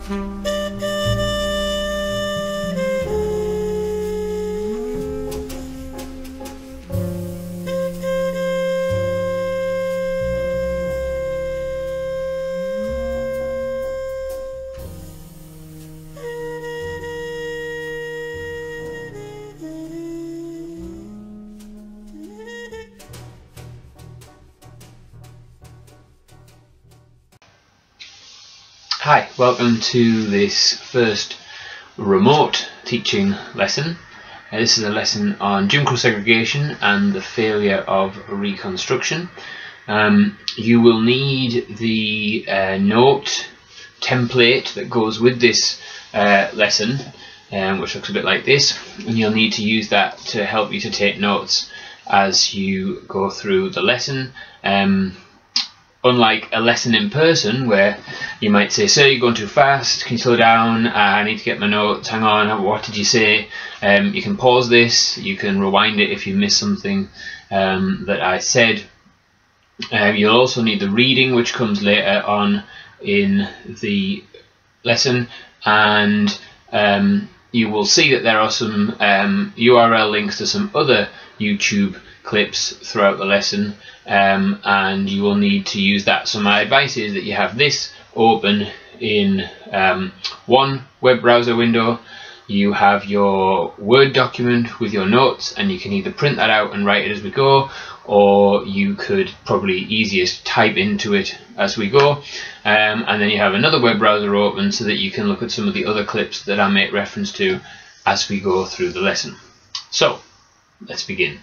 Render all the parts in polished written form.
Hi, welcome to this first remote teaching lesson. This is a lesson on Jim Crow segregation and the failure of Reconstruction. You will need the note template that goes with this lesson, which looks a bit like this, and you'll need to use that to help you to take notes as you go through the lesson. Unlike a lesson in person where you might say, "Sir, you're going too fast, can you slow down, I need to get my notes, hang on, what did you say?" You can pause this, you can rewind it if you miss something that I said. You'll also need the reading, which comes later on in the lesson, and you will see that there are some URL links to some other YouTube clips throughout the lesson, and you will need to use that. So my advice is that you have this open in one web browser window, you have your Word document with your notes, and you can either print that out and write it as we go, or you could probably easiest type into it as we go, and then you have another web browser open so that you can look at some of the other clips that I make reference to as we go through the lesson. So let's begin.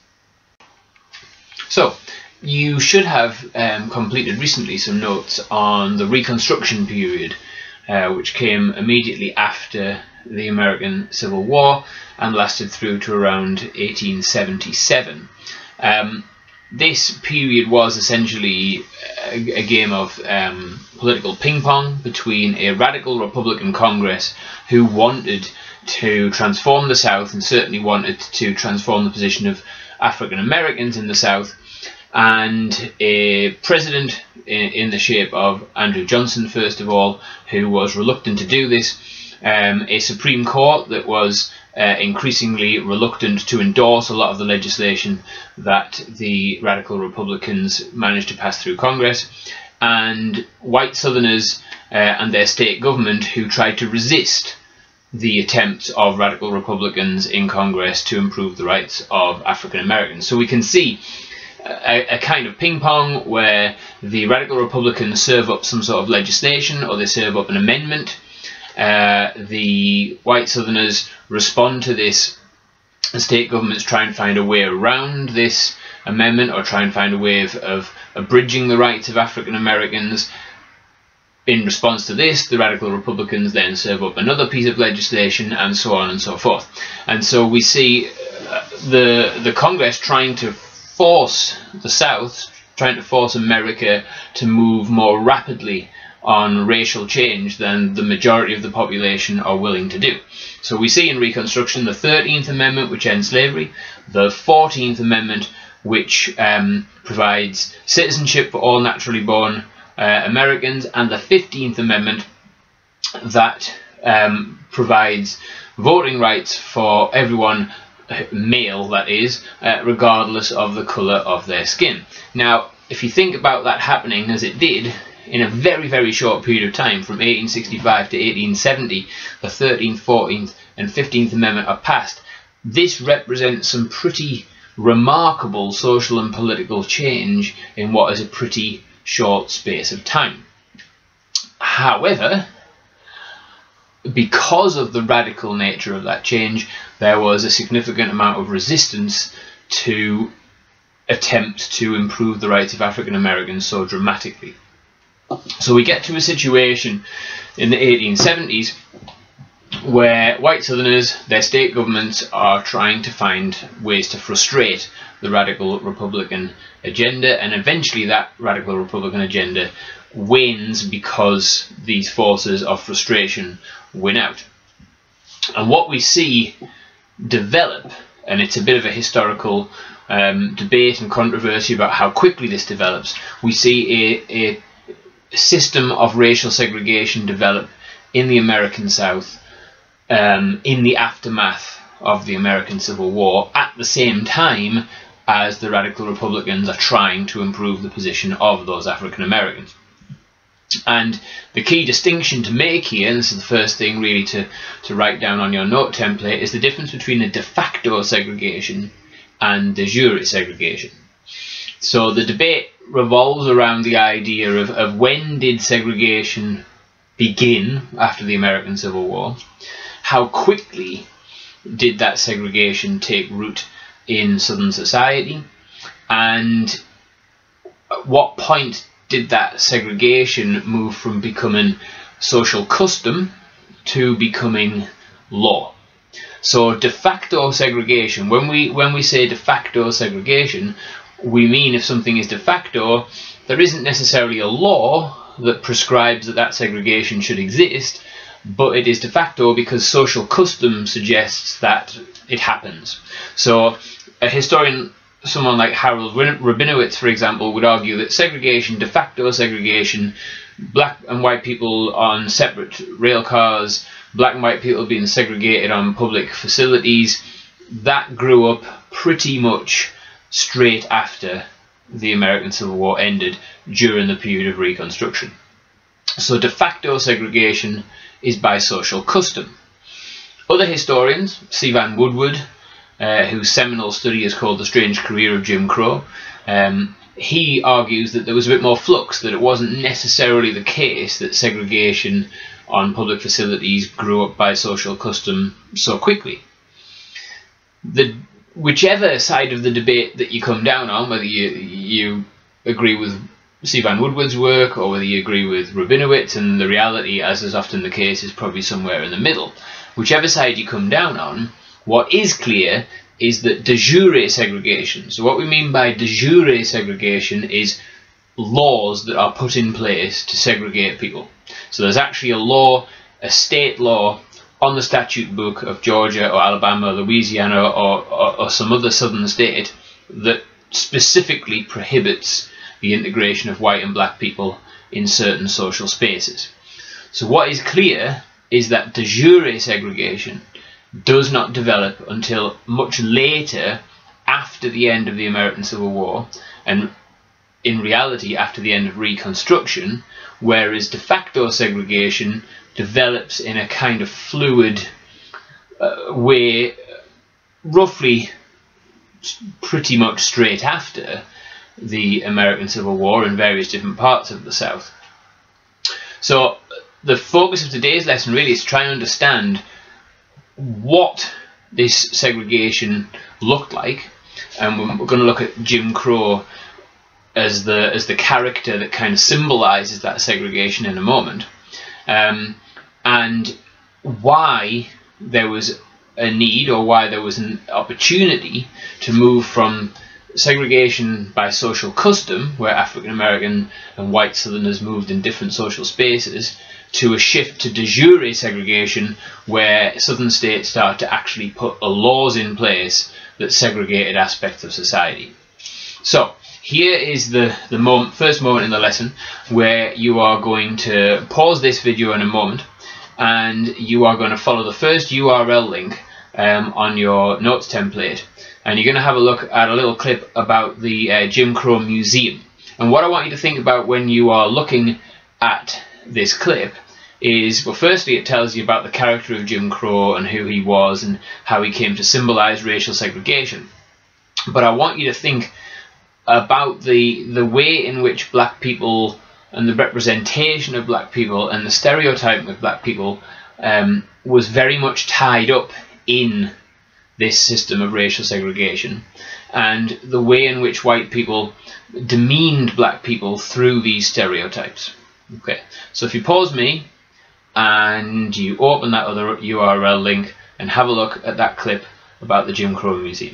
So you should have completed recently some notes on the Reconstruction period, which came immediately after the American Civil War and lasted through to around 1877. This period was essentially a game of political ping pong between a radical Republican Congress who wanted to transform the South and certainly wanted to transform the position of African Americans in the South, and a president in the shape of Andrew Johnson, first of all, who was reluctant to do this, a Supreme Court that was increasingly reluctant to endorse a lot of the legislation that the radical Republicans managed to pass through Congress, and white Southerners and their state government who tried to resist the attempts of radical Republicans in Congress to improve the rights of African Americans. So we can see a kind of ping pong where the radical Republicans serve up some sort of legislation, or they serve up an amendment. The white Southerners respond to this. The state governments try and find a way around this amendment, or try and find a way of abridging the rights of African Americans. In response to this, the radical Republicans then serve up another piece of legislation, and so on and so forth. And so we see the Congress trying to force the South, trying to force America to move more rapidly on racial change than the majority of the population are willing to do. So we see in Reconstruction the 13th Amendment, which ends slavery, the 14th Amendment, which provides citizenship for all naturally born Americans, and the 15th Amendment that provides voting rights for everyone, male that is, regardless of the colour of their skin. Now, if you think about that happening as it did in a very, very short period of time, from 1865 to 1870, the 13th, 14th and 15th Amendment are passed. This represents some pretty remarkable social and political change in what is a pretty short space of time. However, because of the radical nature of that change, there was a significant amount of resistance to attempt to improve the rights of African Americans so dramatically. So we get to a situation in the 1870s where white Southerners, their state governments, are trying to find ways to frustrate the radical Republican agenda, and eventually that radical Republican agenda wins because these forces of frustration win out. And what we see develop, and it's a bit of a historical debate and controversy about how quickly this develops, we see a system of racial segregation develop in the American South in the aftermath of the American Civil War, at the same time as the Radical Republicans are trying to improve the position of those African Americans. And the key distinction to make here, and this is the first thing really to write down on your note template, is the difference between a de facto segregation and de jure segregation. So the debate revolves around the idea of when did segregation begin after the American Civil War, how quickly did that segregation take root in Southern society, and at what point did that segregation move from becoming social custom to becoming law. So de facto segregation, when we say de facto segregation, we mean if something is de facto, there isn't necessarily a law that prescribes that that segregation should exist, but it is de facto because social custom suggests that it happens. So a historian, someone like Harold Rabinowitz, for example, would argue that segregation, de facto segregation, black and white people on separate rail cars, black and white people being segregated on public facilities, that grew up pretty much straight after the American Civil War ended during the period of Reconstruction. So de facto segregation is by social custom. Other historians, C. Vann Woodward, whose seminal study is called The Strange Career of Jim Crow, he argues that there was a bit more flux, that it wasn't necessarily the case that segregation on public facilities grew up by social custom so quickly. Whichever side of the debate that you come down on, whether you agree with C. Vann Woodward's work or whether you agree with Rabinowitz, and the reality, as is often the case, is probably somewhere in the middle. Whichever side you come down on, what is clear is that de jure segregation, so what we mean by de jure segregation is laws that are put in place to segregate people. So there's actually a law, a state law, on the statute book of Georgia or Alabama, Louisiana or some other southern state that specifically prohibits the integration of white and black people in certain social spaces. So what is clear is that de jure segregation does not develop until much later, after the end of the American Civil War, and in reality after the end of Reconstruction, whereas de facto segregation develops in a kind of fluid way, roughly pretty much straight after the American Civil War in various different parts of the South. So the focus of today's lesson really is to try and understand what this segregation looked like, and we're going to look at Jim Crow as the character that kind of symbolizes that segregation in a moment, and why there was a need, or why there was an opportunity to move from segregation by social custom, where African American and white Southerners moved in different social spaces, to a shift to de jure segregation, where Southern states started to actually put laws in place that segregated aspects of society. So here is the first moment in the lesson where you are going to pause this video in a moment, and you are going to follow the first URL link on your notes template, and you're going to have a look at a little clip about the Jim Crow Museum. And what I want you to think about when you are looking at this clip is, well, firstly it tells you about the character of Jim Crow and who he was and how he came to symbolize racial segregation. But I want you to think about the way in which black people and the representation of black people and the stereotyping of black people was very much tied up in this system of racial segregation, and the way in which white people demeaned black people through these stereotypes. Okay, so if you pause me and you open that other URL link and have a look at that clip about the Jim Crow Museum.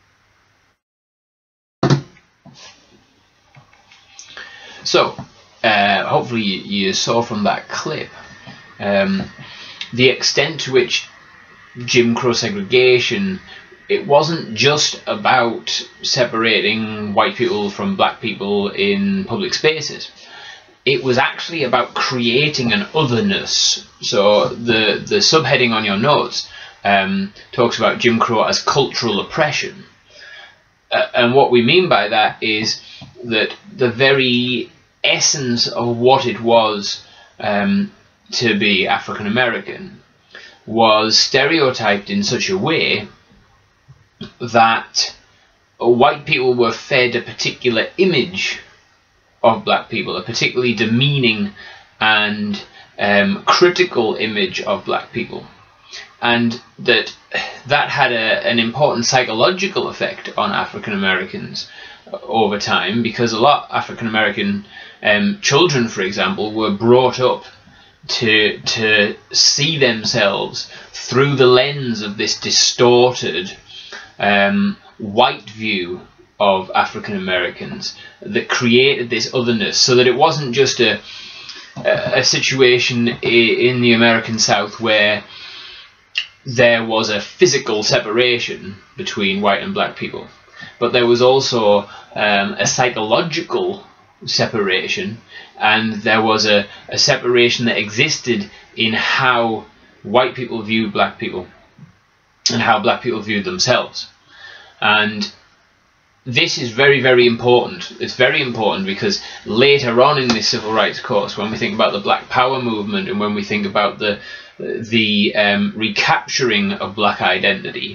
So hopefully you saw from that clip the extent to which Jim Crow segregation, it wasn't just about separating white people from black people in public spaces. it was actually about creating an otherness. So the subheading on your notes talks about Jim Crow as cultural oppression. And what we mean by that is that the very essence of what it was to be African American was stereotyped in such a way that white people were fed a particular image of black people, a particularly demeaning and critical image of black people, and that had an important psychological effect on African Americans over time, because a lot of African American children, for example, were brought up to see themselves through the lens of this distorted white view of African Americans that created this otherness, so that it wasn't just a situation in the American South where there was a physical separation between white and black people, but there was also a psychological separation, and there was a separation that existed in how white people viewed black people and how black people viewed themselves. And this is very, very important. It's very important because later on in this civil rights course, when we think about the Black Power movement and when we think about the recapturing of black identity,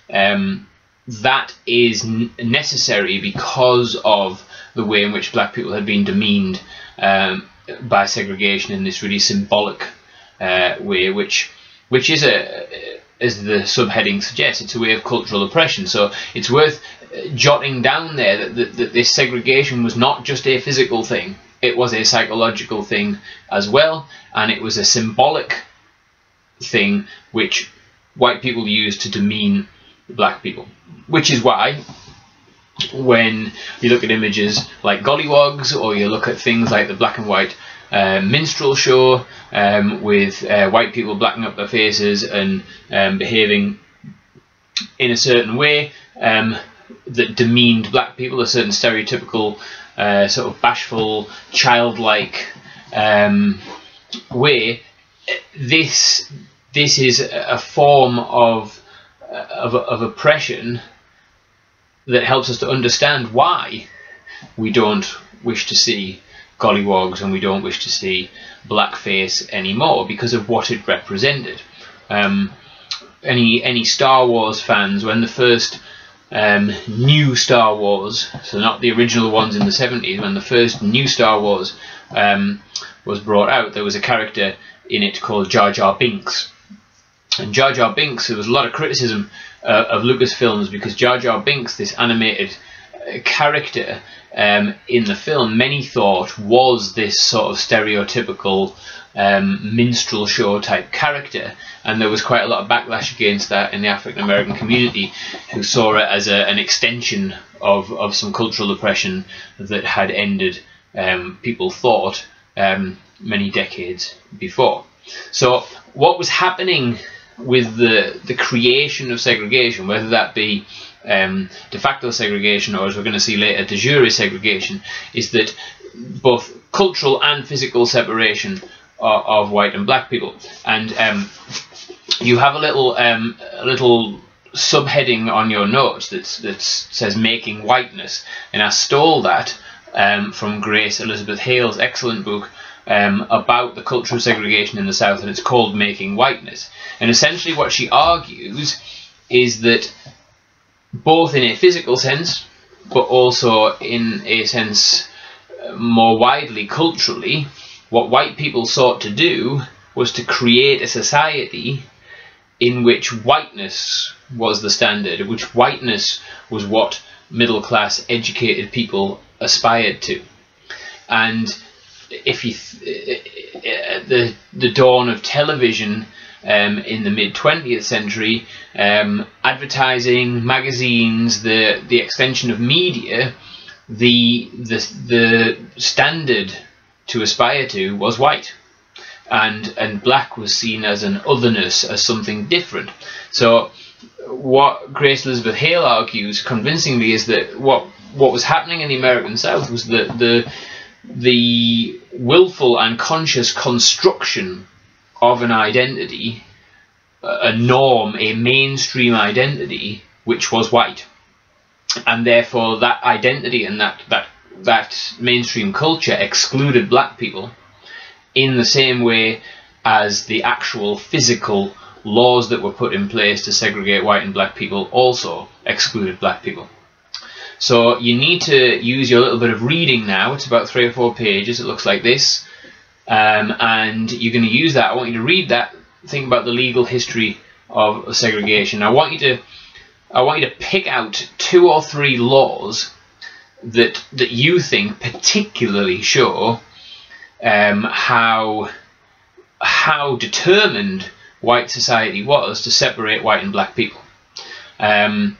that is necessary because of the way in which black people had been demeaned by segregation in this really symbolic way, which is as the subheading suggests, it's a way of cultural oppression. So it's worth jotting down there that this segregation was not just a physical thing, it was a psychological thing as well, and it was a symbolic thing which white people used to demean black people. Which is why when you look at images like Golliwoggs, or you look at things like the black and white minstrel show with white people blacking up their faces and behaving in a certain way that demeaned black people, a certain stereotypical sort of bashful, childlike way, this is a form of oppression that helps us to understand why we don't wish to see Golliwoggs and we don't wish to see blackface anymore, because of what it represented. Any Star Wars fans, when the first new Star Wars, so not the original ones in the 70s, when the first new Star Wars was brought out, there was a character in it called Jar Jar Binks. And Jar Jar Binks, there was a lot of criticism of Lucasfilms because Jar Jar Binks, this animated character in the film, many thought was this sort of stereotypical minstrel show type character, and there was quite a lot of backlash against that in the African American community, who saw it as an extension of some cultural oppression that had ended, people thought, many decades before. So what was happening with the creation of segregation, whether that be de facto segregation or, as we're going to see later, de jure segregation, is that both cultural and physical separation of white and black people. And you have a little subheading on your notes that says making whiteness, and I stole that from Grace Elizabeth Hale's excellent book about the culture of segregation in the South, and it's called Making Whiteness. And essentially what she argues is that both in a physical sense, but also in a sense more widely culturally, what white people sought to do was to create a society in which whiteness was the standard, which whiteness was what middle-class educated people aspired to. And if you at the dawn of television in the mid-20th century, advertising, magazines, the extension of media, the standard to aspire to was white, and black was seen as an otherness, as something different. So what Grace Elizabeth Hale argues convincingly is that what was happening in the American South was that the willful and conscious construction of an identity, a norm, a mainstream identity, which was white. And therefore that identity and that mainstream culture excluded black people in the same way as the actual physical laws that were put in place to segregate white and black people also excluded black people. So you need to use your little bit of reading now. It's about 3 or 4 pages. It looks like this. And you're going to use that. I want you to read that. Think about the legal history of segregation. I want you to pick out 2 or 3 laws that you think particularly show how determined white society was to separate white and black people. And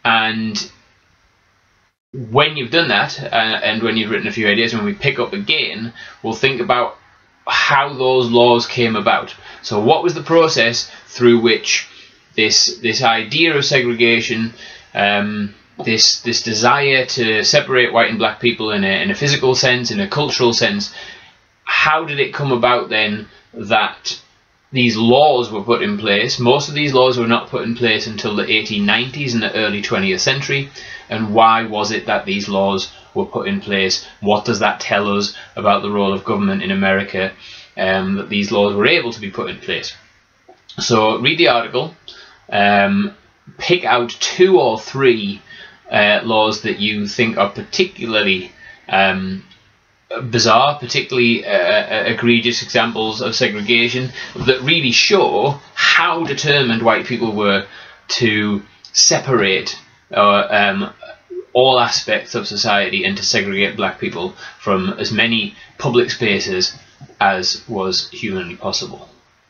when you've done that, and when you've written a few ideas, when we pick up again, we'll think about how those laws came about. So what was the process through which this idea of segregation, this desire to separate white and black people in a physical sense, in a cultural sense, how did it come about then that these laws were put in place? Most of these laws were not put in place until the 1890s and the early 20th century. And why was it that these laws were put in place? What does that tell us about the role of government in America, that these laws were able to be put in place? So read the article, pick out 2 or 3 laws that you think are particularly bizarre, particularly egregious examples of segregation that really show how determined white people were to separate all aspects of society and to segregate black people from as many public spaces as was humanly possible.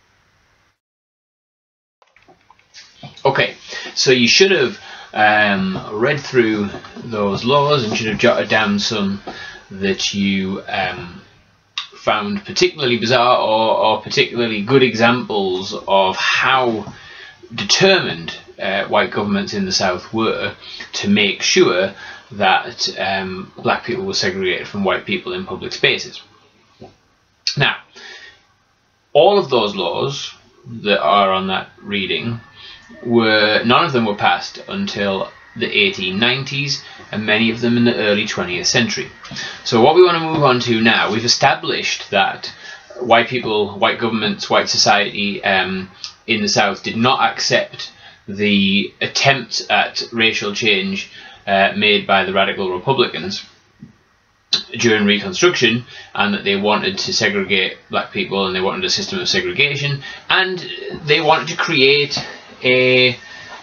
Okay, so you should have read through those laws and should have jotted down some that you found particularly bizarre or particularly good examples of how determined white governments in the South were to make sure that black people were segregated from white people in public spaces. Now, all of those laws that are on that reading, none of them were passed until the 1890s, and many of them in the early 20th century. So what we want to move on to now, we've established that white people, white governments, white society in the South did not accept the attempts at racial change made by the radical Republicans during Reconstruction, and that they wanted to segregate black people and they wanted a system of segregation, and they wanted to create a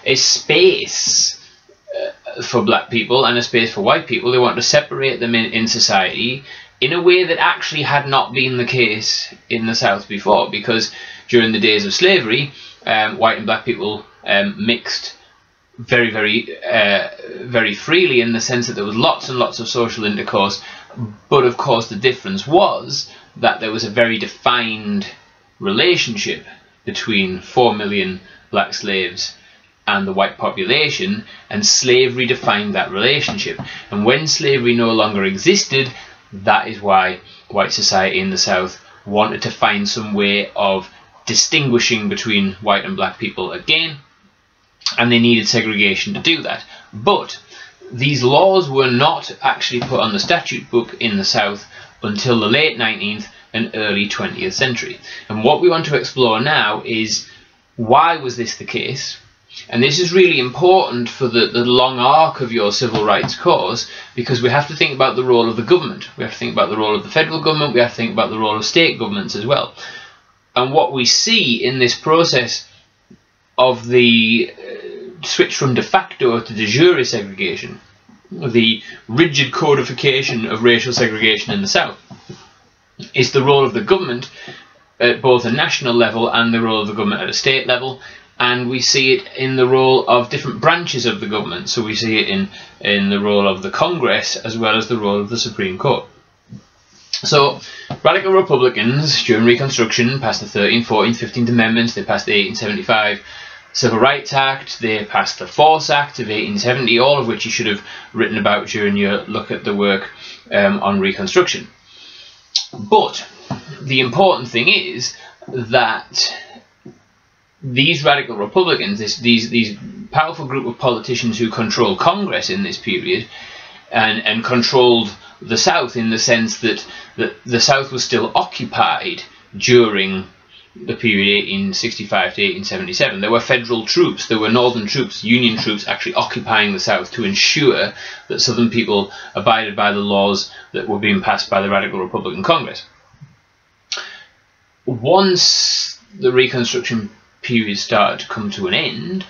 space for black people and a space for white people. They wanted to separate them in society in a way that actually had not been the case in the South before, because during the days of slavery, white and black people mixed very freely, in the sense that there was lots and lots of social intercourse. But of course the difference was that there was a very defined relationship between 4 million black slaves and the white population, and slavery defined that relationship. And when slavery no longer existed, that is why white society in the South wanted to find some way of distinguishing between white and black people again, and they needed segregation to do that. But these laws were not actually put on the statute book in the South until the late 19th and early 20th century. And what we want to explore now is, why was this the case? And this is really important for the long arc of your civil rights cause, because we have to think about the role of the government. We have to think about the role of the federal government. We have to think about the role of state governments as well. And what we see in this process of the switch from de facto to de jure segregation, the rigid codification of racial segregation in the South, is the role of the government at both a national level and the role of the government at a state level. And we see it in the role of different branches of the government. So we see it in the role of the Congress as well as the role of the Supreme Court. So radical Republicans during Reconstruction passed the 13th, 14th, 15th Amendments. They passed the 1875 Civil Rights Act. They passed the Force Act of 1870, all of which you should have written about during your look at the work on Reconstruction. But the important thing is that these radical Republicans, these powerful group of politicians who control Congress in this period, and controlled the South in the sense that the South was still occupied during the period 1865 to 1877. There were federal troops, there were northern troops, Union troops actually occupying the South to ensure that Southern people abided by the laws that were being passed by the Radical Republican Congress. Once the Reconstruction period started to come to an end,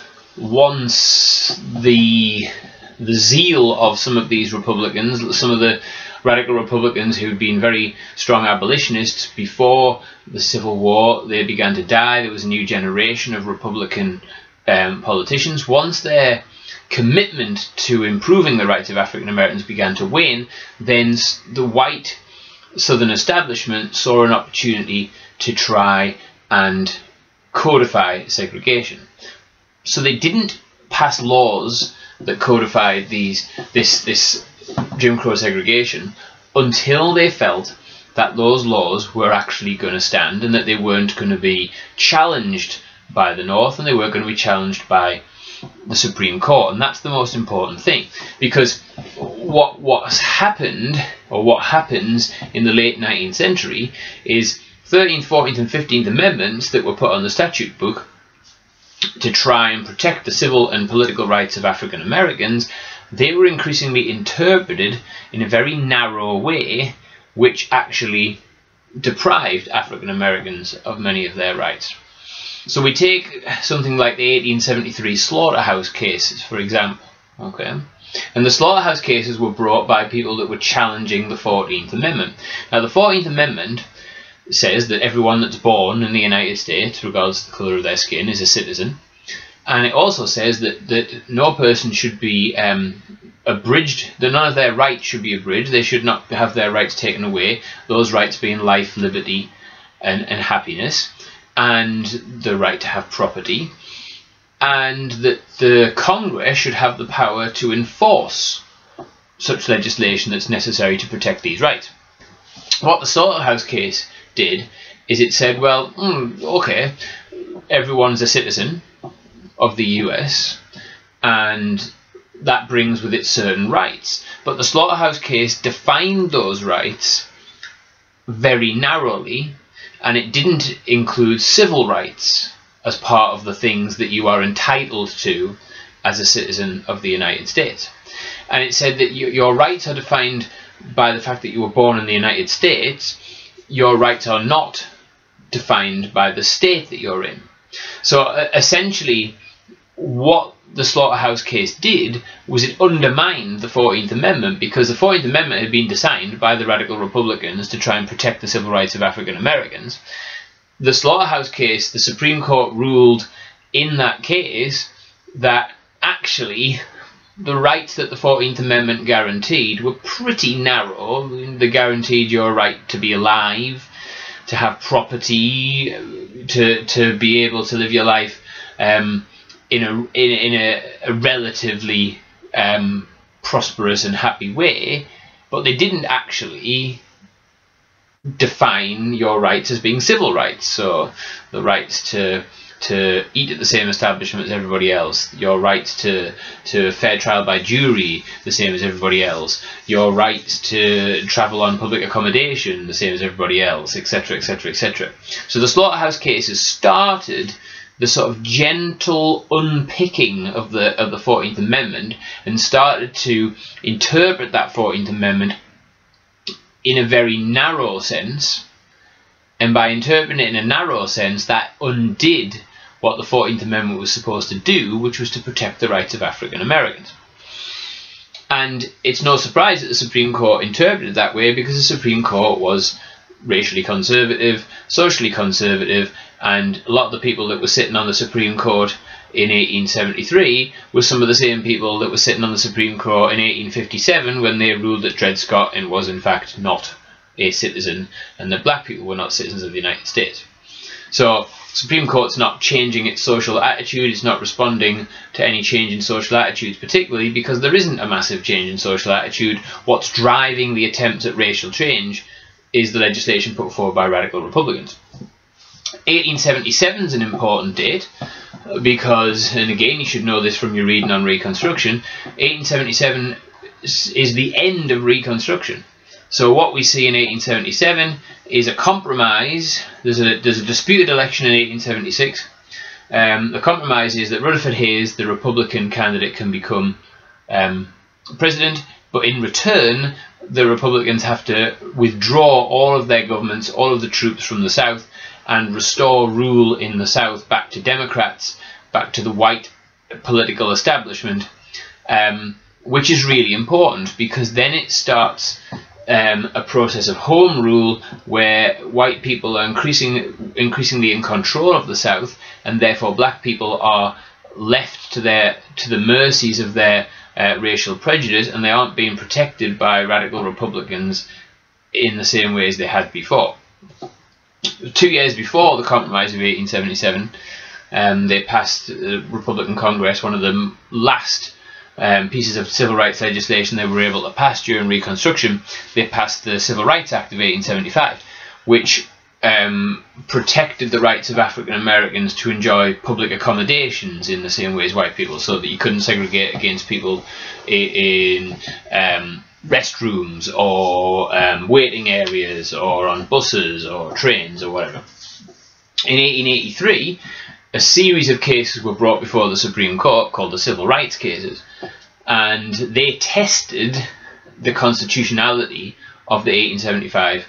once the zeal of some of these Republicans, some of the radical Republicans who'd been very strong abolitionists before the Civil War, they began to die. There was a new generation of Republican politicians. Once their commitment to improving the rights of African Americans began to wane, then the white Southern establishment saw an opportunity to try and codify segregation. So they didn't pass laws that codified this Jim Crow segregation until they felt that those laws were actually going to stand and that they weren't going to be challenged by the North and they weren't going to be challenged by the Supreme Court. And that's the most important thing, because what's happened, or what happens in the late 19th century, is 13th, 14th and 15th Amendments that were put on the statute book to try and protect the civil and political rights of African Americans, they were increasingly interpreted in a very narrow way, which actually deprived African Americans of many of their rights. So we take something like the 1873 Slaughterhouse cases, for example. Okay, and the Slaughterhouse cases were brought by people that were challenging the 14th Amendment. Now, the 14th Amendment says that everyone that's born in the United States, regardless of the colour of their skin, is a citizen. And it also says that no person should be abridged, that none of their rights should be abridged. They should not have their rights taken away, those rights being life, liberty and happiness, and the right to have property, and that the Congress should have the power to enforce such legislation that's necessary to protect these rights. What the Slaughterhouse case did is it said, well, okay, everyone's a citizen of the US, and that brings with it certain rights. But the Slaughterhouse case defined those rights very narrowly, and it didn't include civil rights as part of the things that you are entitled to as a citizen of the United States. And it said that your rights are defined by the fact that you were born in the United States. Your rights are not defined by the state that you're in. So essentially, what the Slaughterhouse case did was it undermined the 14th Amendment, because the 14th Amendment had been designed by the Radical Republicans to try and protect the civil rights of African Americans. The Slaughterhouse case, the Supreme Court ruled in that case that actually the rights that the 14th Amendment guaranteed were pretty narrow. They guaranteed your right to be alive, to have property, to be able to live your life in a relatively prosperous and happy way, but they didn't actually define your rights as being civil rights. So the rights to eat at the same establishment as everybody else, your rights to fair trial by jury, the same as everybody else, your rights to travel on public accommodation, the same as everybody else, etc., etc., etc. So the Slaughterhouse cases started the sort of gentle unpicking of the 14th Amendment, and started to interpret that 14th Amendment in a very narrow sense. And by interpreting it in a narrow sense, that undid what the 14th Amendment was supposed to do, which was to protect the rights of African Americans. And it's no surprise that the Supreme Court interpreted it that way, because the Supreme Court was racially conservative, socially conservative, and a lot of the people that were sitting on the Supreme Court in 1873 were some of the same people that were sitting on the Supreme Court in 1857 when they ruled that Dred Scott was in fact not a citizen, and that black people were not citizens of the United States. So Supreme Court's not changing its social attitude, it's not responding to any change in social attitudes, particularly because there isn't a massive change in social attitude. What's driving the attempts at racial change is the legislation put forward by radical Republicans. 1877 is an important date because, and again you should know this from your reading on Reconstruction, 1877 is the end of Reconstruction. So what we see in 1877 is a compromise. There's a disputed election in 1876. The compromise is that Rutherford Hayes, the Republican candidate, can become president, but in return the Republicans have to withdraw all of their governments, all of the troops from the South, and restore rule in the South back to Democrats, back to the white political establishment, which is really important because then it starts a process of home rule where white people are increasingly in control of the South, and therefore black people are left to the mercies of their racial prejudice, and they aren't being protected by radical Republicans in the same way as they had before. 2 years before the Compromise of 1877, they passed the Republican Congress, one of the last pieces of civil rights legislation they were able to pass during Reconstruction. They passed the Civil Rights Act of 1875, which protected the rights of African Americans to enjoy public accommodations in the same way as white people, so that you couldn't segregate against people in restrooms or waiting areas or on buses or trains or whatever. In 1883, a series of cases were brought before the Supreme Court called the Civil Rights cases, and they tested the constitutionality of the 1875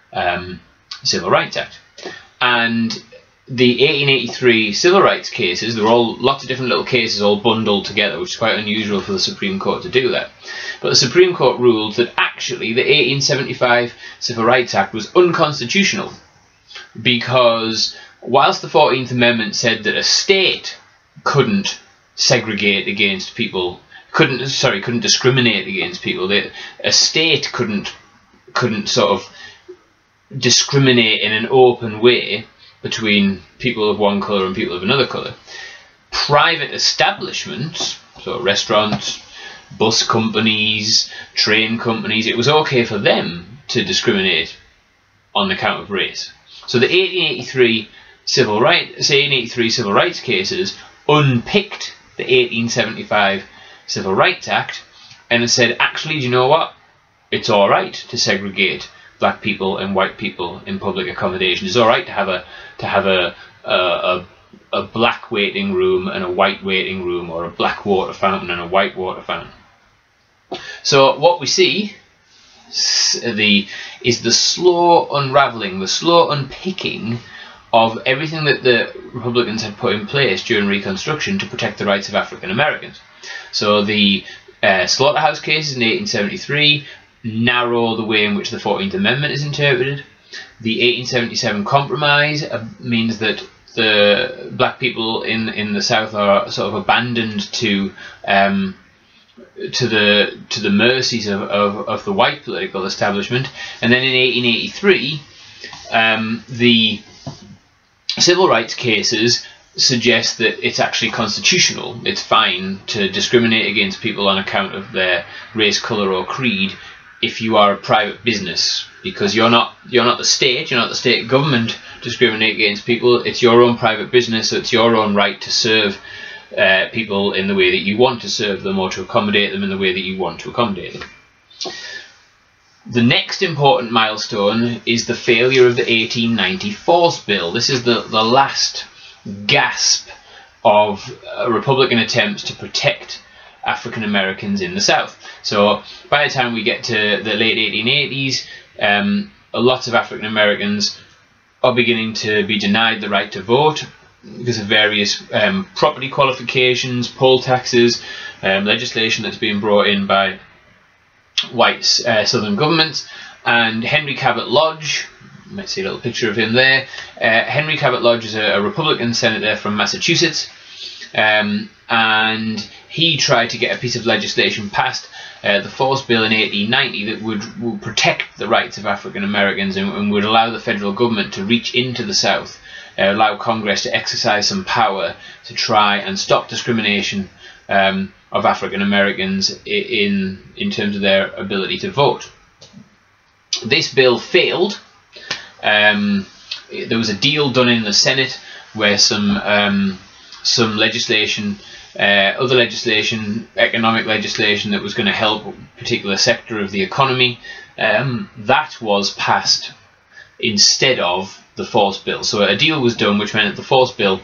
Civil Rights Act. And the 1883 civil rights cases, there were all lots of different little cases all bundled together, which is quite unusual for the Supreme Court to do that. But the Supreme Court ruled that actually the 1875 Civil Rights Act was unconstitutional, because whilst the 14th Amendment said that a state couldn't segregate against people, couldn't discriminate against people, that a state couldn't sort of discriminate in an open way between people of one colour and people of another colour, private establishments, so restaurants, bus companies, train companies, it was okay for them to discriminate on account of race. So the 1883 civil rights cases unpicked the 1875 Civil Rights Act and said, actually, do you know what? It's all right to segregate black people and white people in public accommodation. It's all right to have a black waiting room and a white waiting room, or a black water fountain and a white water fountain. So what we see is the slow unravelling, the slow unpicking of everything that the Republicans had put in place during Reconstruction to protect the rights of African Americans. So the Slaughterhouse cases in 1873 narrow the way in which the 14th Amendment is interpreted. The 1877 Compromise means that the black people in the South are sort of abandoned to the mercies of the white political establishment. And then in 1883, the civil rights cases suggest that it's actually constitutional. It's fine to discriminate against people on account of their race, colour or creed if you are a private business, because you're not the state, you're not the state government discriminate against people. It's your own private business, so it's your own right to serve people in the way that you want to serve them, or to accommodate them in the way that you want to accommodate them. The next important milestone is the failure of the 1890 Force Bill. This is the last gasp of Republican attempts to protect African Americans in the South. So by the time we get to the late 1880s, lots of African Americans are beginning to be denied the right to vote because of various property qualifications, poll taxes, legislation that's being brought in by white southern governments. And Henry Cabot Lodge, you might see a little picture of him there. Henry Cabot Lodge is a Republican senator from Massachusetts, and he tried to get a piece of legislation passed, the Force Bill in 1890, that would protect the rights of African Americans and would allow the federal government to reach into the South, allow Congress to exercise some power to try and stop discrimination of African Americans in terms of their ability to vote. This bill failed. There was a deal done in the Senate where some legislation, other legislation, economic legislation that was going to help a particular sector of the economy, that was passed instead of the Force Bill. So a deal was done which meant that the Force Bill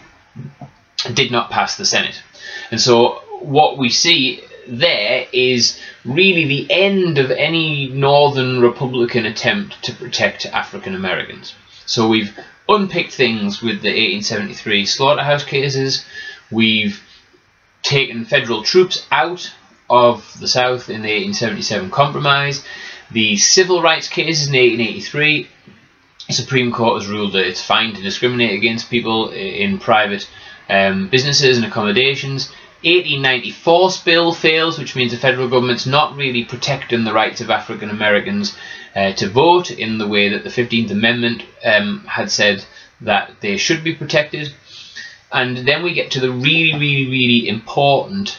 did not pass the Senate. And so what we see there is really the end of any Northern Republican attempt to protect African Americans. So we've unpicked things with the 1873 slaughterhouse cases. We've taken federal troops out of the South in the 1877 Compromise. The civil rights cases in 1883, the Supreme Court has ruled that it's fine to discriminate against people in private businesses and accommodations. 1894 bill fails, which means the federal government's not really protecting the rights of African Americans to vote in the way that the 15th Amendment had said that they should be protected. And then we get to the really important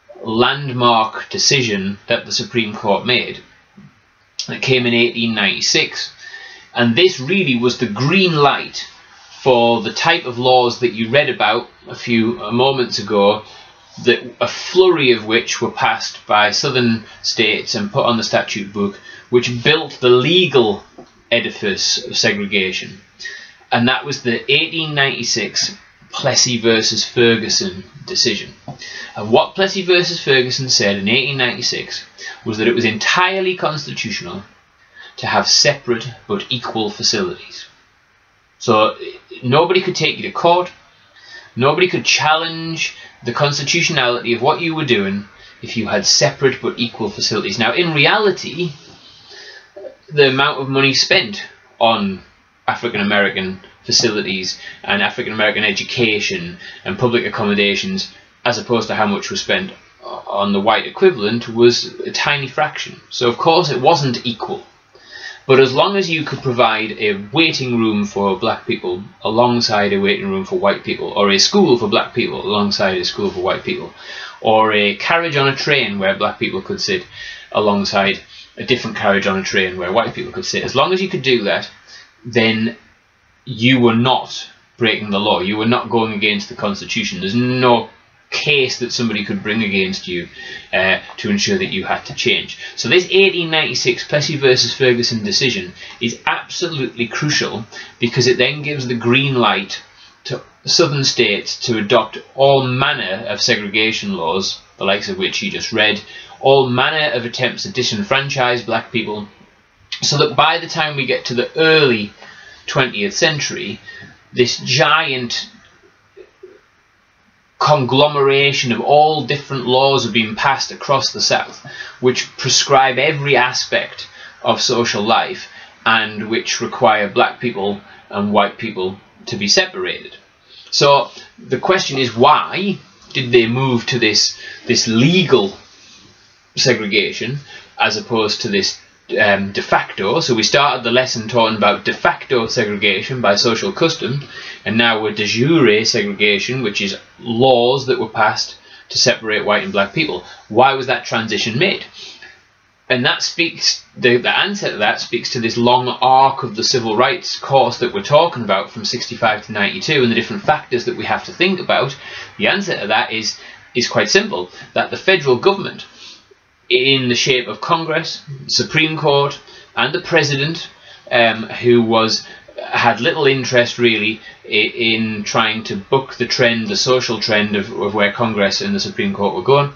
landmark decision that the Supreme Court made. That came in 1896. And this really was the green light for the type of laws that you read about a few moments ago, that a flurry of which were passed by southern states and put on the statute book, which built the legal edifice of segregation. And that was the 1896 Plessy versus Ferguson decision. And what Plessy versus Ferguson said in 1896 was that it was entirely constitutional to have separate but equal facilities. So nobody could take you to court, nobody could challenge the constitutionality of what you were doing if you had separate but equal facilities. Now, in reality, the amount of money spent on African American facilities and African American education and public accommodations, as opposed to how much was spent on the white equivalent, was a tiny fraction. So of course it wasn't equal. But as long as you could provide a waiting room for black people alongside a waiting room for white people, or a school for black people alongside a school for white people, or a carriage on a train where black people could sit alongside a different carriage on a train where white people could sit, as long as you could do that, then you were not breaking the law. You were not going against the Constitution. There's no case that somebody could bring against you to ensure that you had to change. So this 1896 Plessy versus Ferguson decision is absolutely crucial, because it then gives the green light to southern states to adopt all manner of segregation laws, the likes of which you just read, all manner of attempts to disenfranchise black people, so that by the time we get to the early 20th century, this giant conglomeration of all different laws have been passed across the South, which prescribe every aspect of social life and which require black people and white people to be separated. So the question is, why did they move to this legal segregation as opposed to this de facto? So we started the lesson talking about de facto segregation by social custom, and now we're de jure segregation, which is laws that were passed to separate white and black people. Why was that transition made? And that speaks, the answer to that speaks to this long arc of the civil rights course that we're talking about from 65 to 92 and the different factors that we have to think about. The answer to that is quite simple, that the federal government, in the shape of Congress, Supreme Court, and the President, who had little interest really in trying to buck the trend, the social trend of where Congress and the Supreme Court were going.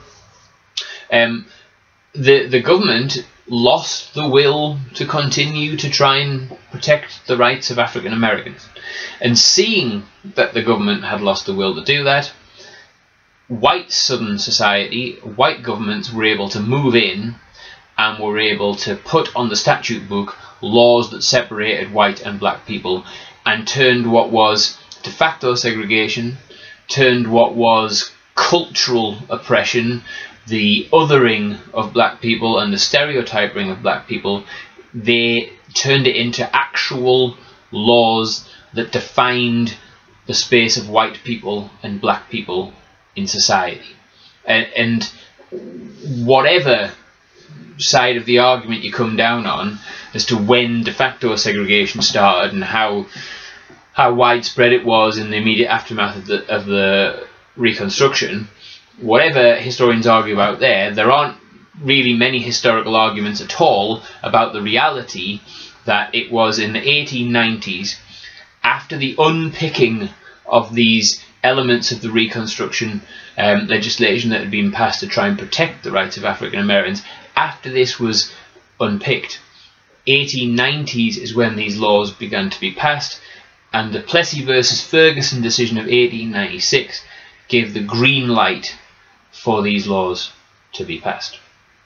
The government lost the will to continue to try and protect the rights of African Americans. And seeing that the government had lost the will to do that, white southern society, white governments were able to move in and were able to put on the statute book laws that separated white and black people, and turned what was de facto segregation, turned what was cultural oppression, the othering of black people and the stereotyping of black people, they turned it into actual laws that defined the space of white people and black people in society. And whatever side of the argument you come down on as to when de facto segregation started and how widespread it was in the immediate aftermath of the Reconstruction, whatever historians argue about there aren't really many historical arguments at all about the reality that it was in the 1890s, after the unpicking of these elements of the Reconstruction legislation that had been passed to try and protect the rights of African Americans, after this was unpicked, 1890s is when these laws began to be passed, and the Plessy versus Ferguson decision of 1896 gave the green light for these laws to be passed.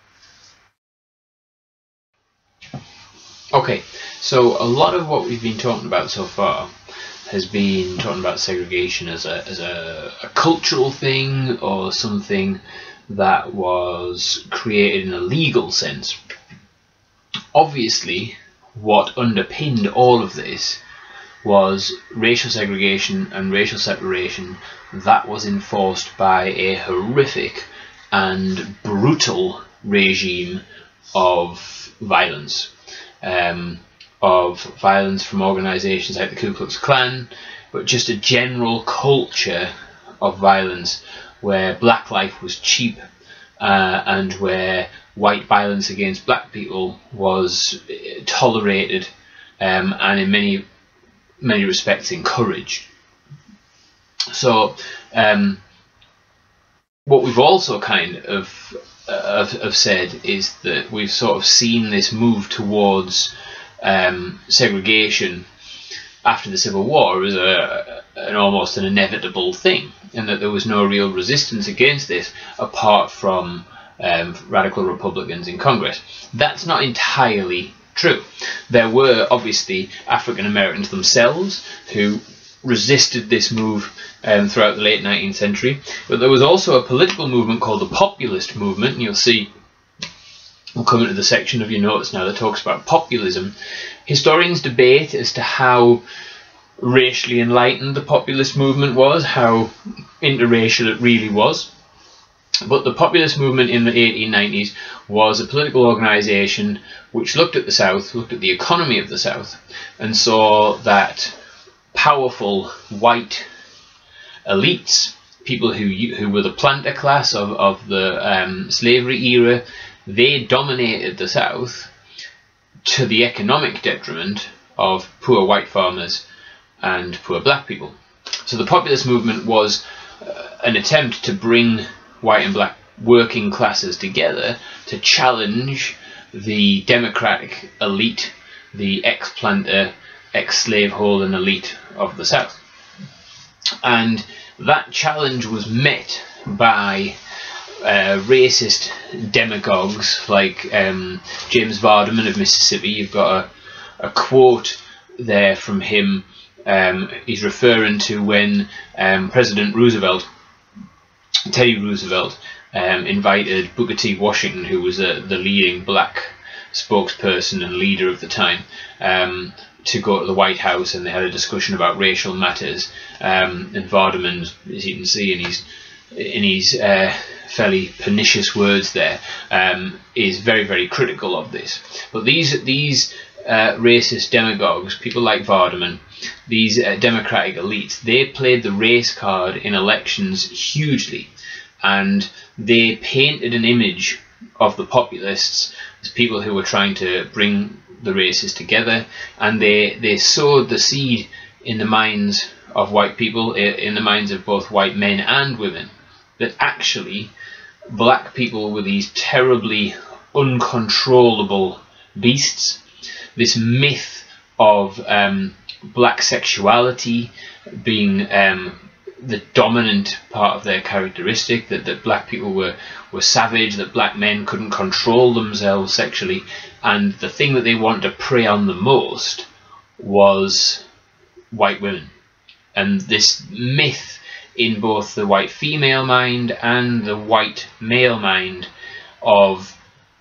Okay, so a lot of what we've been talking about so far has been talking about segregation as a cultural thing, or something that was created in a legal sense. Obviously, what underpinned all of this was racial segregation and racial separation that was enforced by a horrific and brutal regime of violence. From organisations like the Ku Klux Klan, but just a general culture of violence where black life was cheap, and where white violence against black people was tolerated, and in many respects encouraged. So what we've also kind of said is that we've sort of seen this move towards segregation after the Civil War as almost an inevitable thing, and that there was no real resistance against this apart from radical Republicans in Congress. That's not entirely true. There were obviously African Americans themselves who resisted this move throughout the late 19th century, but there was also a political movement called the populist movement, and you'll see, we'll come into the section of your notes now that talks about populism. Historians debate as to how racially enlightened the populist movement was, how interracial it really was. But the populist movement in the 1890s was a political organisation which looked at the South, looked at the economy of the South, and saw that powerful white elites, people who were the planter class of the slavery era, they dominated the South to the economic detriment of poor white farmers and poor black people. So the populist movement was an attempt to bring white and black working classes together to challenge the democratic elite, the ex-planter, ex-slaveholding elite of the South. And that challenge was met by racist demagogues like James Vardaman of Mississippi. You've got a quote there from him. He's referring to when President Roosevelt, Teddy Roosevelt, invited Booker T. Washington, who was the leading black spokesperson and leader of the time, to go to the White House, and they had a discussion about racial matters. And Vardaman, as you can see in his fairly pernicious words there, is very, very critical of this. But these racist demagogues, people like Vardaman, these democratic elites, they played the race card in elections hugely, and they painted an image of the populists as people who were trying to bring the races together, and they sowed the seed in the minds of white people, in the minds of both white men and women, that actually black people were these terribly uncontrollable beasts. This myth of black sexuality being the dominant part of their characteristic, that black people were savage, that black men couldn't control themselves sexually, and the thing that they wanted to prey on the most was white women. And this myth in both the white female mind and the white male mind of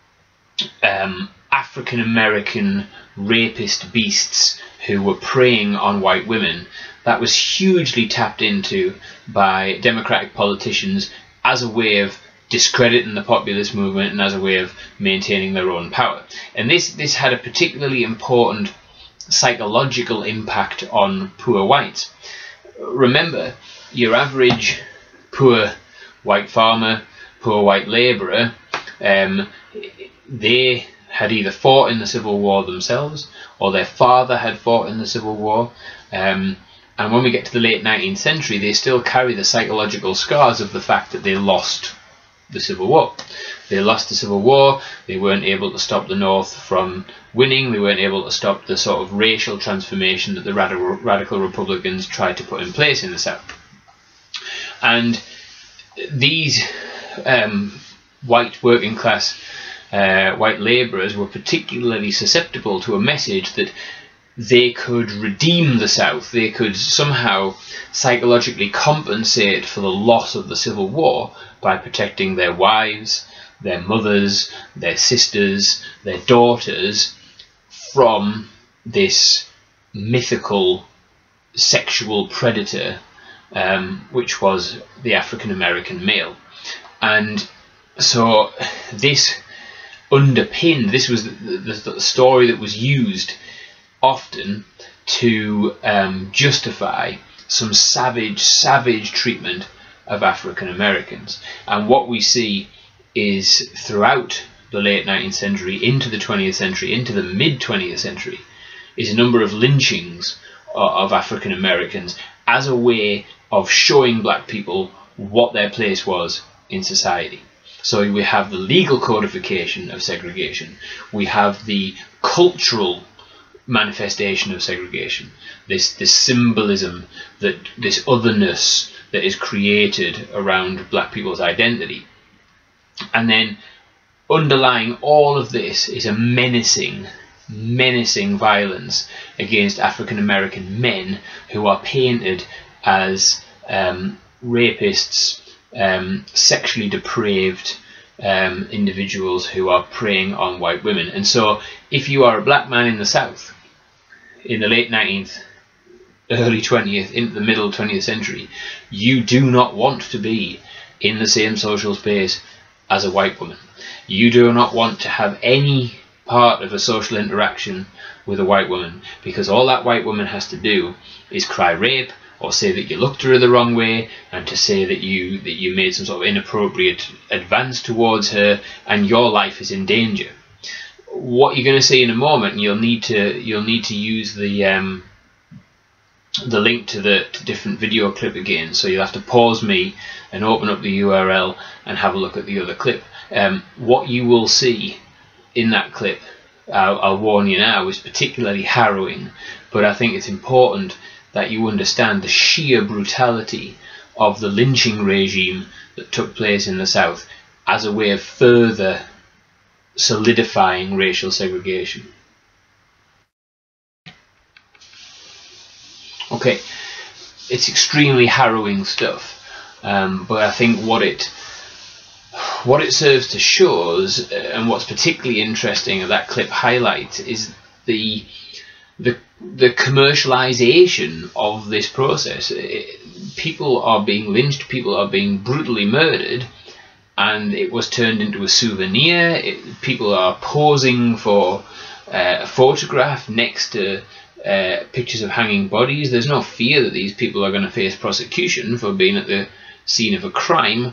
African American rapist beasts who were preying on white women, that was hugely tapped into by Democratic politicians as a way of discrediting the populist movement and as a way of maintaining their own power. And this had a particularly important psychological impact on poor whites. Remember, your average poor white farmer, poor white labourer, they had either fought in the Civil War themselves, or their father had fought in the Civil War, and when we get to the late 19th century, they still carry the psychological scars of the fact that they lost the Civil War. They lost the Civil War, they weren't able to stop the North from winning, they weren't able to stop the sort of racial transformation that the radical Republicans tried to put in place in the South. And these white working class, white labourers were particularly susceptible to a message that they could redeem the South, they could somehow psychologically compensate for the loss of the Civil War by protecting their wives, their mothers, their sisters, their daughters from this mythical sexual predator, which was the African American male. And so this underpinned, this was the story that was used often to justify some savage treatment of African Americans. And what we see is throughout the late 19th century, into the 20th century, into the mid 20th century, is a number of lynchings of African Americans as a way of showing black people what their place was in society. So we have the legal codification of segregation, we have the cultural manifestation of segregation, this symbolism, that this otherness that is created around black people's identity. And then underlying all of this is a menacing violence against African American men who are painted as rapists, sexually depraved individuals who are preying on white women. And so if you are a black man in the South in the late 19th, early 20th, into the middle 20th century, you do not want to be in the same social space as a white woman. You do not want to have any part of a social interaction with a white woman, because all that white woman has to do is cry rape, or say that you looked at her the wrong way, and to say that you made some sort of inappropriate advance towards her, and your life is in danger. What you're going to see in a moment, and you'll need to use the link to the different video clip again, so you'll have to pause me and open up the URL and have a look at the other clip. What you will see in that clip, I'll warn you now, is particularly harrowing, but I think it's important that you understand the sheer brutality of the lynching regime that took place in the South as a way of further solidifying racial segregation. Okay, it's extremely harrowing stuff, but I think what it serves to show us, and what's particularly interesting of that clip highlights, is the commercialization of this process. People are being lynched, people are being brutally murdered, and it was turned into a souvenir. People are posing for a photograph next to pictures of hanging bodies. There's no fear that these people are going to face prosecution for being at the scene of a crime.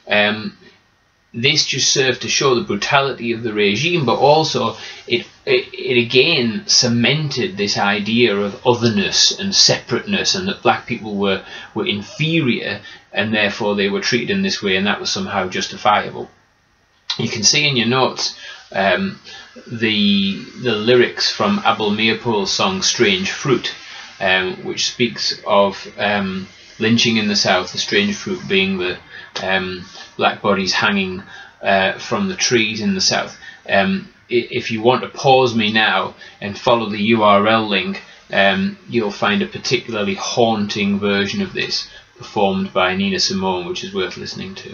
This just served to show the brutality of the regime, but also it again cemented this idea of otherness and separateness, and that black people were inferior, and therefore they were treated in this way, and that was somehow justifiable. You can see in your notes the lyrics from Abel Meerpoel's song Strange Fruit, which speaks of lynching in the South, the strange fruit being the black bodies hanging from the trees in the South. If you want to pause me now and follow the URL link, you'll find a particularly haunting version of this performed by Nina Simone, which is worth listening to.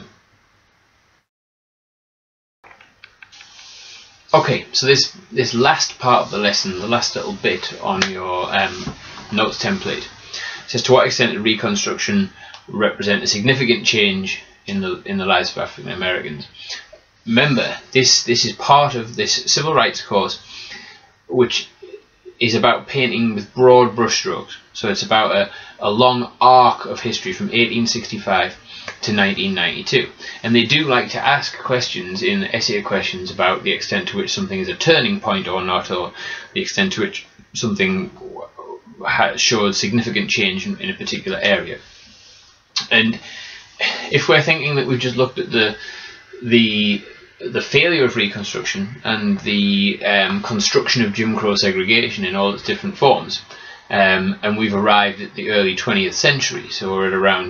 Okay, so this last part of the lesson, the last little bit on your notes template, says to what extent did Reconstruction represent a significant change in the lives of African Americans. Remember, this is part of this civil rights course, which is about painting with broad brushstrokes. So it's about a long arc of history from 1865 to 1992. And they do like to ask questions in essay questions about the extent to which something is a turning point or not, or the extent to which something showed significant change in a particular area. And if we're thinking that we've just looked at the failure of Reconstruction and the construction of Jim Crow segregation in all its different forms, and we've arrived at the early 20th century, so we're at around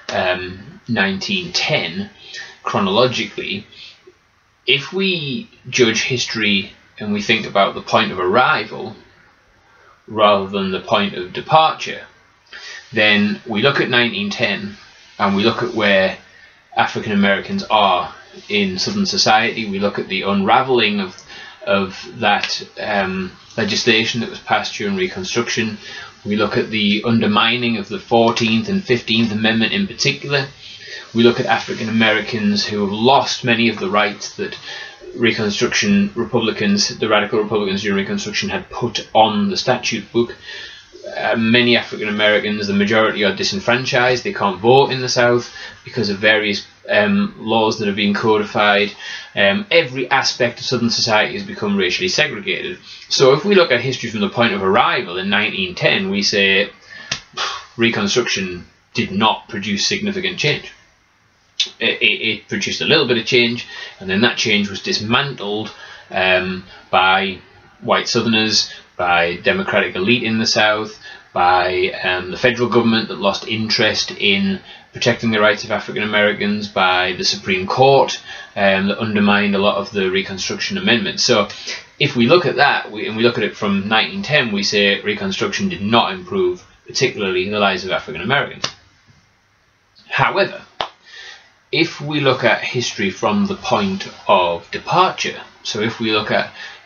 1910 chronologically. If we judge history and we think about the point of arrival rather than the point of departure, then we look at 1910 and we look at where African Americans are in Southern society. We look at the unravelling of that legislation that was passed during Reconstruction. We look at the undermining of the 14th and 15th Amendment in particular. We look at African Americans who have lost many of the rights that Reconstruction Republicans, the radical Republicans during Reconstruction, had put on the statute book. Many African Americans, the majority, are disenfranchised. They can't vote in the South because of various laws that have been codified. Every aspect of Southern society has become racially segregated. So if we look at history from the point of arrival in 1910, we say Reconstruction did not produce significant change. It produced a little bit of change, and then that change was dismantled by white Southerners, by Democratic elite in the South, by the federal government that lost interest in protecting the rights of African Americans, by the Supreme Court that undermined a lot of the Reconstruction amendments. So if we look at that, and we look at it from 1910, we say Reconstruction did not improve particularly the lives of African Americans. However, if we look at history from the point of departure, so if we look at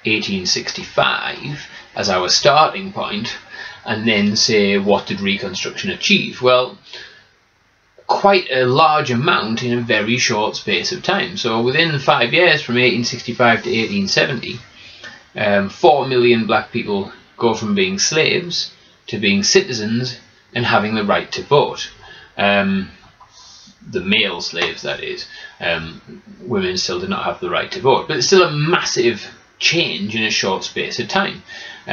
1865 as our starting point, and then say, what did Reconstruction achieve? Well, quite a large amount in a very short space of time. So within 5 years, from 1865 to 1870, 4 million black people go from being slaves to being citizens and having the right to vote. The male slaves, that is. Women still did not have the right to vote, but it's still a massive change in a short space of time.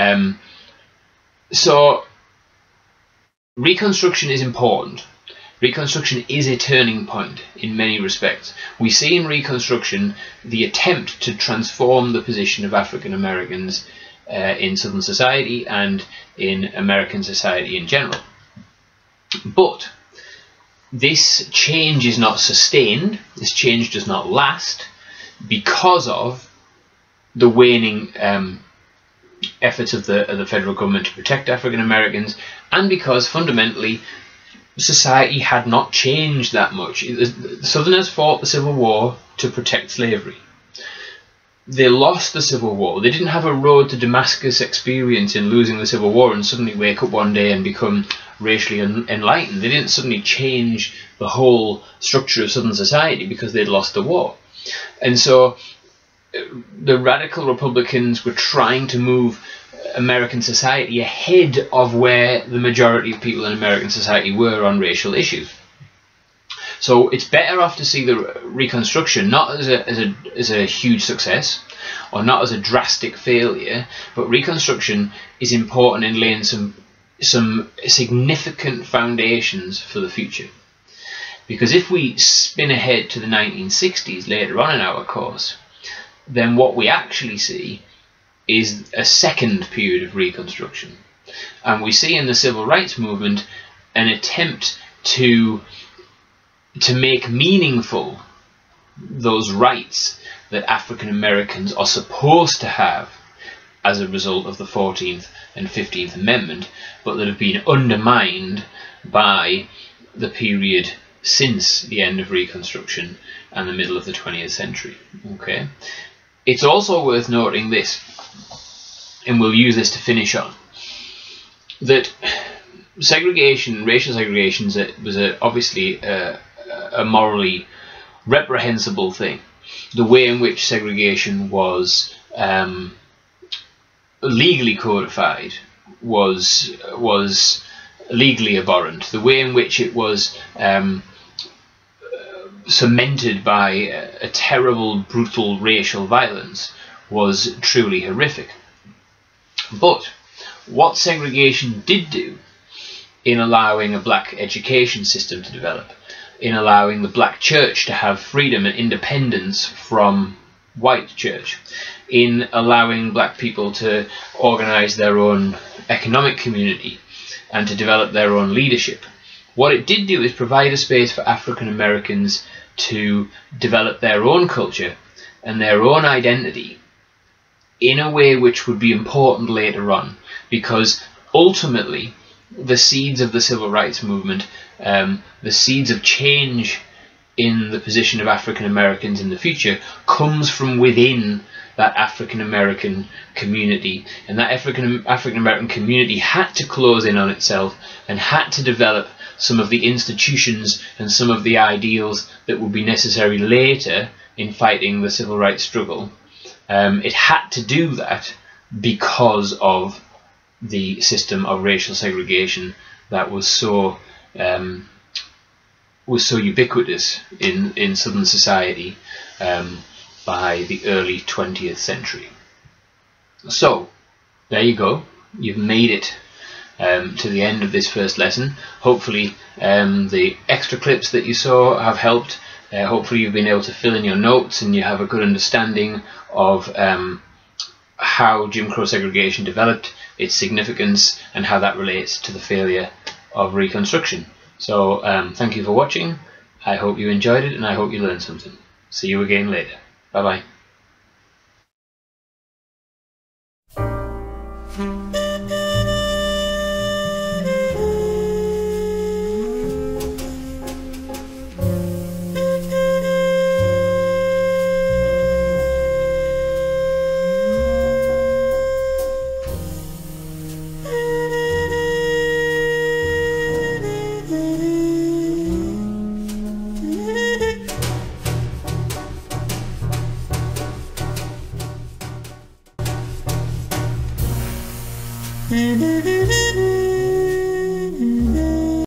So Reconstruction is important. Reconstruction is a turning point in many respects. We see in Reconstruction the attempt to transform the position of African Americans in Southern society and in American society in general. But this change is not sustained, this change does not last, because of the waning efforts of the federal government to protect African Americans, and because fundamentally society had not changed that much. The Southerners fought the Civil War to protect slavery. They lost the Civil War. They didn't have a road to Damascus experience in losing the Civil War and suddenly wake up one day and become racially enlightened. They didn't suddenly change the whole structure of Southern society because they'd lost the war. And so the radical Republicans were trying to move American society ahead of where the majority of people in American society were on racial issues. So it's better off to see the Reconstruction not as a huge success or not as a drastic failure, but Reconstruction is important in laying some significant foundations for the future. Because if we spin ahead to the 1960s later on in our course, then what we actually see is a second period of Reconstruction. And we see in the Civil Rights Movement an attempt to make meaningful those rights that African Americans are supposed to have as a result of the 14th and 15th Amendment, but that have been undermined by the period since the end of Reconstruction and the middle of the 20th century. Okay, it's also worth noting this, and we'll use this to finish on, that segregation, racial segregation, was obviously a morally reprehensible thing. The way in which segregation was legally codified was legally abhorrent. The way in which it was cemented by a terrible, brutal racial violence was truly horrific. But what segregation did do in allowing a black education system to develop, in allowing the black church to have freedom and independence from white church, in allowing black people to organise their own economic community and to develop their own leadership, what it did do is provide a space for African Americans to develop their own culture and their own identity in a way which would be important later on, because ultimately the seeds of the civil rights movement, the seeds of change in the position of African Americans in the future, comes from within that African American community, and that African American community had to close in on itself and had to develop some of the institutions and some of the ideals that would be necessary later in fighting the civil rights struggle. It had to do that because of the system of racial segregation that was so ubiquitous in Southern society by the early 20th century. So there you go, you've made it to the end of this first lesson. Hopefully the extra clips that you saw have helped. Hopefully you've been able to fill in your notes and you have a good understanding of how Jim Crow segregation developed, its significance, and how that relates to the failure of Reconstruction. So thank you for watching. I hope you enjoyed it and I hope you learned something. See you again later. Bye bye. Mm-hmm.